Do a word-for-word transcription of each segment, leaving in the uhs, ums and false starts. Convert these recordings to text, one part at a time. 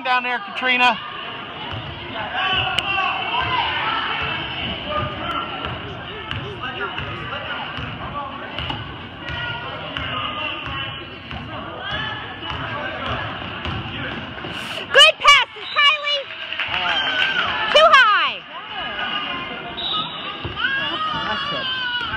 down there, Katrina. Good passes, Kylie. Too high. That's it.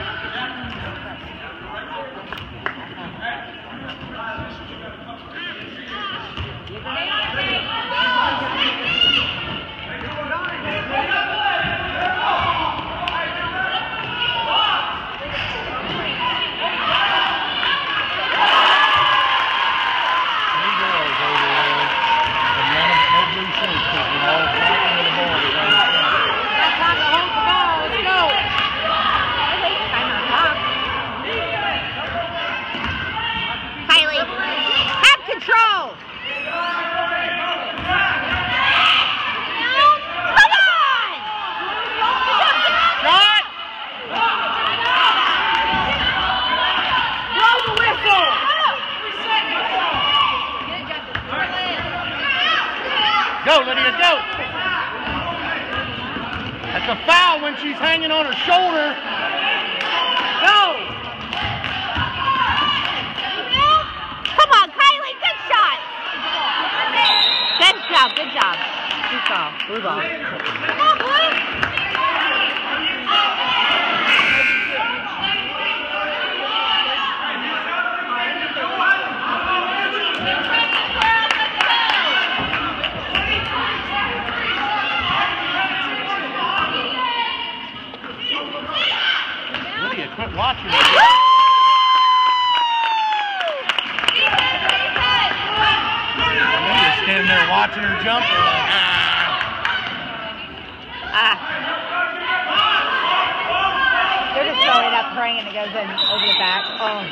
Go, Lydia, go! That's a foul when she's hanging on her shoulder. Go! Come on, Kylie, good shot! Good job, good job. Good ball, blue ball. Come on, boy! Quit watching it. You're standing there watching her jump. Ah. They're just throwing up, praying it goes in over the back. Oh.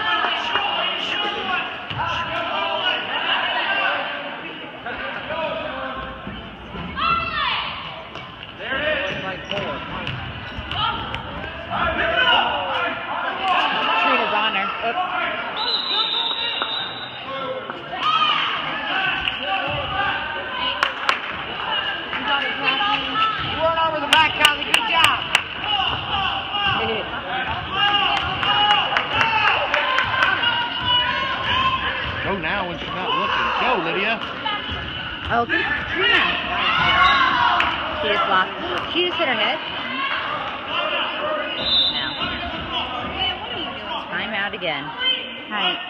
There it is. Like four. Trina's on her. Oops. You went over the back, Kylie. Good job. Go now when she's not looking. Go, Lydia. Oh, good. Trina. She just lost. She just hit her head. Now. Time out again. Hi.